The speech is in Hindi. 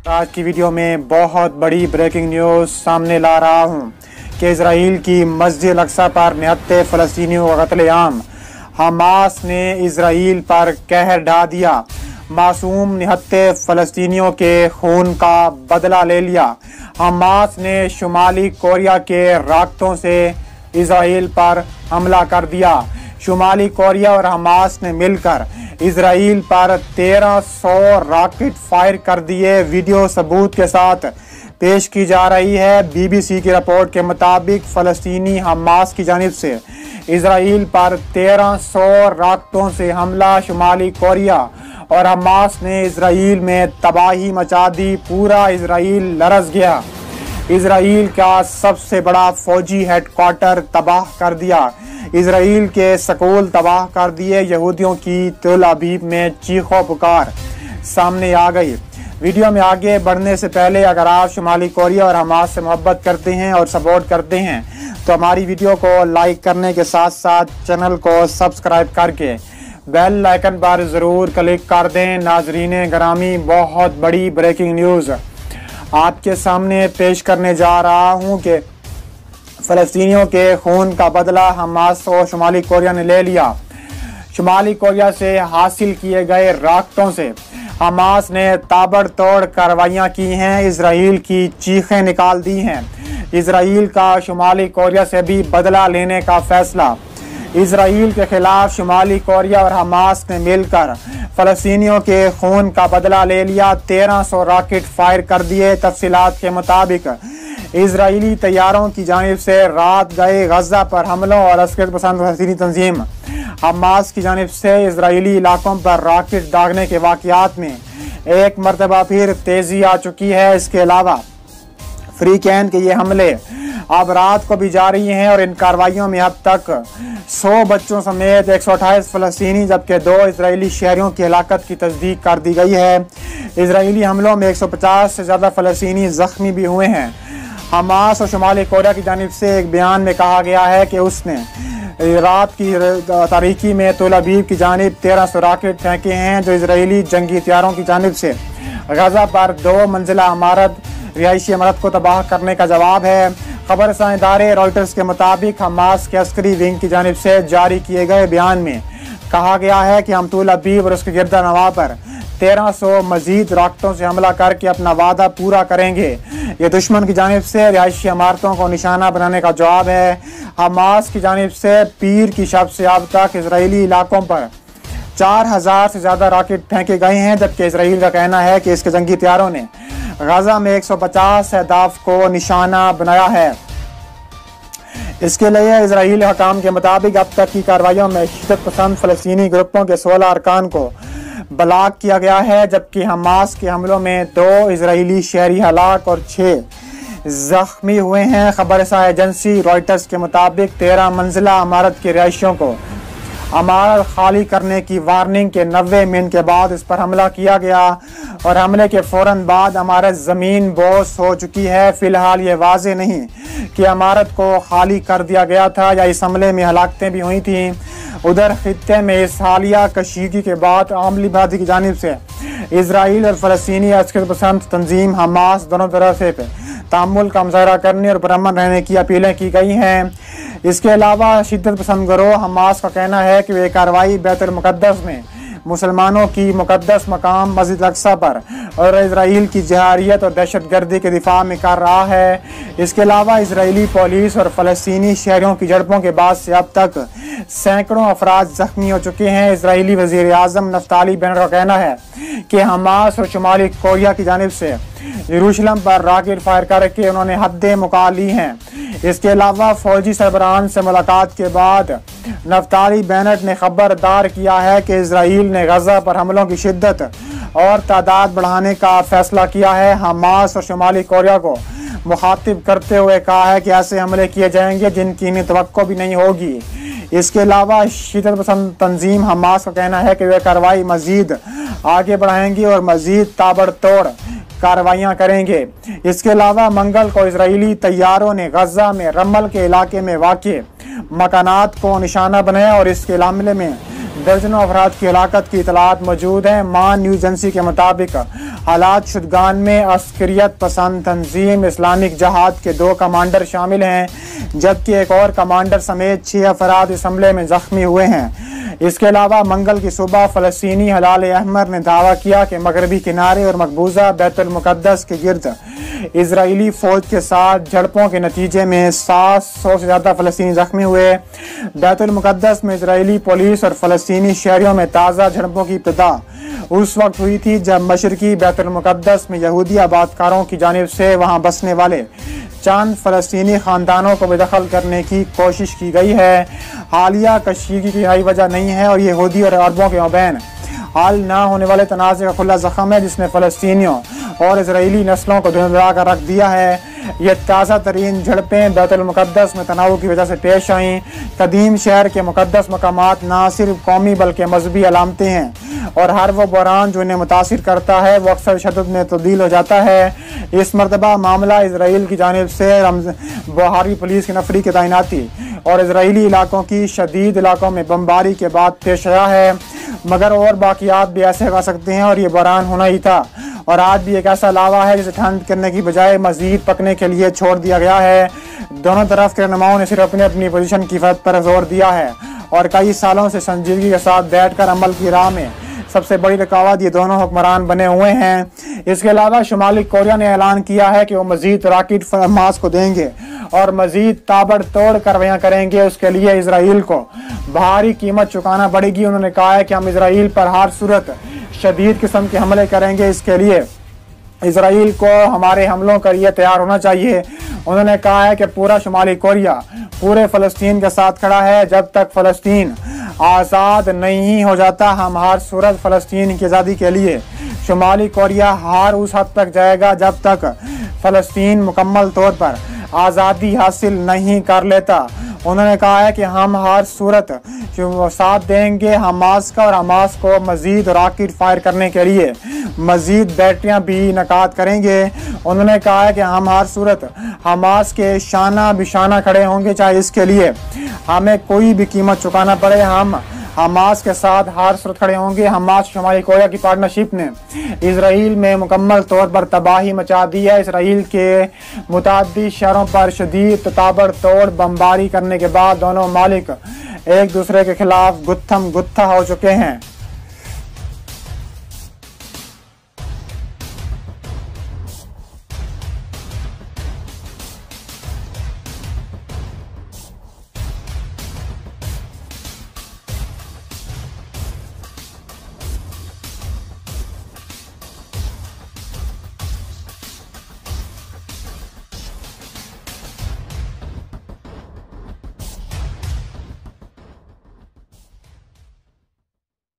आज की वीडियो में बहुत बड़ी ब्रेकिंग न्यूज़ सामने ला रहा हूं कि इजराइल की मस्जिद अक्सा पर निहत्ते फ़लस्तीनियों का कत्लेआम। हमास ने इजराइल पर कहर ढा दिया। मासूम निहत्ते फ़लस्तीनियों के खून का बदला ले लिया। हमास ने शुमाली कोरिया के राकेटों से इजराइल पर हमला कर दिया। शुमाली कोरिया और हमास ने मिलकर इजराइल पर 1300 रॉकेट फायर कर दिए। वीडियो सबूत के साथ पेश की जा रही है। बीबीसी की रिपोर्ट के मुताबिक फ़लस्तीनी हमास की जानिब से इजराइल पर 1300 रॉकेटों से हमला। शुमाली कोरिया और हमास ने इजराइल में तबाही मचा दी। पूरा इजराइल लरज़ गया। इजराइल का सबसे बड़ा फौजी हेडक्वार्टर तबाह कर दिया। इजराइल के स्कूल तबाह कर दिए। यहूदियों की तेल अवीव में चीखों पुकार सामने आ गई। वीडियो में आगे बढ़ने से पहले अगर आप शुमाली कोरिया और हमास से मोहब्बत करते हैं और सपोर्ट करते हैं तो हमारी वीडियो को लाइक करने के साथ साथ चैनल को सब्सक्राइब करके बेल आइकन पर ज़रूर क्लिक कर दें। नाजरीन गरामी, बहुत बड़ी ब्रेकिंग न्यूज़ आपके सामने पेश करने जा रहा हूं कि फ़लस्तीनियों के खून का बदला हमास और शुमाली कोरिया ने ले लिया। शुमाली कोरिया से हासिल किए गए राकेटों से हमास ने ताबड़तोड़ कार्रवाइयाँ की हैं। इजराइल की चीखें निकाल दी हैं। इजराइल का शुमाली कोरिया से भी बदला लेने का फैसला। इजराइल के खिलाफ शुमाली कोरिया और हमास ने मिलकर फ़लस्तीनियों के खून का बदला ले लिया। 1300 रॉकेट फायर कर दिए। तफसीलात के मुताबिक इजरायली तैयारों की जानिब से रात गए गजा पर हमलों और अस्कर पसंद फ़लस्तीनी तंजीम हमास की जानिब से इजरायली इलाकों पर रॉकेट दागने के वाक़यात में एक मरतबा फिर तेज़ी आ चुकी है। इसके अलावा फ्री कैन के ये हमले अब रात को भी जारी हैं और इन कार्रवाइयों में अब तक 100 बच्चों समेत 128 फ़लस्तीनी जबकि 2 इजरायली शहरियों की हलाकत की तस्दीक कर दी गई है। इजरायली हमलों में 150 से ज़्यादा फ़लस्तीनी ज़ख्मी भी हुए हैं। हमास और शुमाली कोरिया की जानिब से एक बयान में कहा गया है कि उसने रात की तारीकी में तेल अवीव की जानिब 1300 रॉकेट फेंके हैं जो इजरायली जंगी हथियारों की जानिब से गजा पर 2 मंजिला इमारत रिहायशी इमारत को तबाह करने का जवाब है। खबर रसां इदारे रॉयटर्स के मुताबिक हमास के अस्करी विंग की जानिब से जारी किए गए बयान में कहा गया है कि हम तेल अवीव और उसके गिरदा नवाह पर 1300 मजीद रॉकेटों से हमला करके अपना वादा पूरा करेंगे। ये दुश्मन की जानिब से रिहायशी इमारतों को निशाना बनाने का जवाब है। हमास की जानिब से पीर की शब से अब तक इजरायली इलाकों पर 4000 से ज़्यादा रॉकेट फेंके गए हैं जबकि इसराइल का कहना है कि इसके जंगी हथियारों ने गजा में 150 अहदाफ को निशाना बनाया है। इसके लिए इजराइली हकाम के मुताबिक अब तक की कार्रवाइयों में शिद्दत पसंद फ़लस्तीनी ग्रुपों के 16 अरकान को ब्लॉक किया गया है जबकि हमास के हमलों में 2 इजरायली शहरी हलाक और 6 जख्मी हुए हैं। खबर एजेंसी रॉयटर्स के मुताबिक 13 मंजिला इमारत के रिहायशियों को इमारत खाली करने की वार्निंग के 90 मिनट के बाद इस पर हमला किया गया और हमले के फ़ौरन बाद इमारत ज़मीन बोस हो चुकी है। फ़िलहाल ये वाज़ेह नहीं कि इमारत को खाली कर दिया गया था या इस हमले में हलाकतें भी हुई थीं। उधर खित्ते में इस हालिया कशीदगी के बाद आम लिबादी की जानिब से इजराइल और फ़लस्तीनी अस्कर पसंद तंजीम हमास दोनों तरफ से तामुल का मुज़ाहरा करने और पुरअमन रहने की अपीलें की गई हैं। इसके अलावा शिद्दत पसंद गिरोह हमास का कहना है कि वे कार्रवाई बैतुल मुक़द्दस में मुसलमानों की मुक़द्दस मकाम मस्जिद अक्सा पर और इजराइल की जहारियत और दहशतगर्दी के दिफा में कर रहा है। इसके अलावा इजरायली पुलिस और फ़लस्तीनी शहरियों की झड़पों के बाद से अब तक सैकड़ों अफराद जख्मी हो चुके हैं। इजरायली वज़ीर आज़म नफ्ताली बेनेट का कहना है कि हमास और शुमाली कोरिया की जानिब से यरूशलेम पर रॉकेट फायर करके उन्होंने हदें मुका ली हैं। इसके अलावा फौजी सरबराहान से मुलाकात के बाद नफ्ताली बेनेट ने खबरदार किया है कि इजराइल ने गजा पर हमलों की शिद्दत और तादाद बढ़ाने का फैसला किया है। हमास और शुमाली कोरिया को मुखातिब करते हुए कहा है कि ऐसे हमले किए जाएंगे जिनकी इन्हें तवक्को भी नहीं होगी। इसके अलावा शिद्दत पसंद तंजीम हमास का कहना है कि वे कार्रवाई मजीद आगे बढ़ाएंगी और मजीद ताबड़तोड़ कार्रवाइयाँ करेंगे। इसके अलावा मंगल को इजरायली तैयारों ने गजा में रमल के इलाके में वाक़ मकानात को निशाना बनाया और इसके मामले में दर्जनों अफराद की हलाकत की इतलात मौजूद हैं। मान न्यूज़ एजेंसी के मुताबिक हालात शुदगान में अस्करियत पसंद तंजीम इस्लामिक जहाद के 2 कमांडर शामिल हैं, जबकि एक और कमांडर समेत 6 अफराद इस हमले में जख्मी हुए हैं। इसके अलावा मंगल की सुबह फ़लस्तीनी हिलाल अहमर ने दावा किया कि मगरबी किनारे और मकबूजा बैतुल मुक़द्दस के गिर्द इजरायली फ़ौज के साथ झड़पों के नतीजे में 700 से ज़्यादा फ़लस्तीनी जख्मी हुए। बैतुल मुक़द्दस में इजरायली पुलिस और फ़लस्तीनी शहरियों में ताज़ा झड़पों की इब्तिदा उस वक्त हुई थी जब मशरकी बैतुल मुक़द्दस में यहूदी आबादकारों की जानिब से वहाँ बसने वाले चंद फ़लस्तीनी ख़ानदानों को बेदखल करने की कोशिश की गई है। हालिया कशीदगी की कोई वजह नहीं है और यहूदी और अरबों के मबैन हाल ना होने वाले तनाज़े का खुला ज़ख़म है, जिसने फ़लस्तीनियों और इजरायली नस्लों को धुंधला कर रख दिया है। ये ताज़ा तरीन झड़पें बैतुल मुक़द्दस में तनाव की वजह से पेश आईं। कदीम शहर के मुक़द्दस मकामात ना सिर्फ कौमी बल्कि मजहबी अलामतें हैं और हर वो बहरान जो इन्हें मुतासिर करता है वो अक्सर शद्दत में तब्दील हो जाता है। इस मरतबा मामला इसराइल की जानिब से बहारी पुलिस की नफरी की तैनाती और इसराइली इलाकों की शदीद इलाकों में बमबारी के बाद पेश आया है, मगर और बाकियात भी ऐसे कर सकते हैं और ये बहरान होना ही था। और आज भी एक ऐसा लावा है जिसे ठंड करने की बजाय मजीद पकने के लिए छोड़ दिया गया है। दोनों तरफ के रहनुमाओं ने सिर्फ अपनी अपनी पोजीशन की हिफाजत पर जोर दिया है और कई सालों से संजीदगी के साथ बैठकर अमल की राह में सबसे बड़ी रुकावट ये दोनों हुक्मरान बने हुए हैं। इसके अलावा शुमाली कोरिया ने ऐलान किया है कि वो मजीद रॉकेट हमास को देंगे और मजीद ताबड़तोड़ कार्रवाइयाँ करेंगे। उसके लिए इसराइल को भारी कीमत चुकाना पड़ेगी। उन्होंने कहा है कि हम इसराइल पर हर सूरत शदीद किस्म के हमले करेंगे। इसके लिए इसराइल को हमारे हमलों के लिए तैयार होना चाहिए। उन्होंने कहा है कि पूरा शुमाली कोरिया पूरे फ़लस्तीन के साथ खड़ा है। जब तक फ़लस्तीन आज़ाद नहीं हो जाता हम हर सूरत फ़लस्तीन की आज़ादी के लिए शुमाली कोरिया हार उस हद तक जाएगा जब तक फ़लस्तीन मुकम्मल तौर पर आज़ादी हासिल नहीं कर लेता। उन्होंने कहा है कि हम हर सूरत साथ देंगे हमास का और हमास को मज़ीद रॉकेट फायर करने के लिए मज़ीद बैटरियां भी इनकाद करेंगे। उन्होंने कहा है कि हम हर सूरत हमास के शाना बिशाना खड़े होंगे, चाहे इसके लिए हमें कोई भी कीमत चुकाना पड़े। हम हमास के साथ हर सूरत खड़े होंगे। हमास शुमाली कोरिया की पार्टनरशिप ने इसराइल में मुकम्मल तौर पर तबाही मचा दी है। इसराइल के मुतादिद शहरों पर शदीद ताबड़तोड़ बमबारी करने के बाद दोनों मालिक एक दूसरे के खिलाफ गुत्थम गुत्था हो चुके हैं।